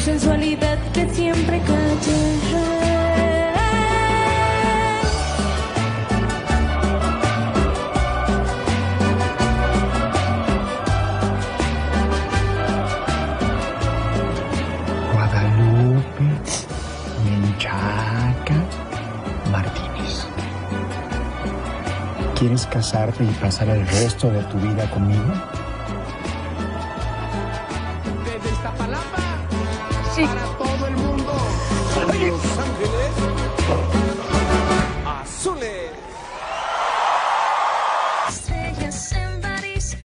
sensualidad que siempre callé. Guadalupe Menchaca Martínez. ¿Quieres casarte y pasar el resto de tu vida conmigo? Desde Iztapalapa. Sí. Para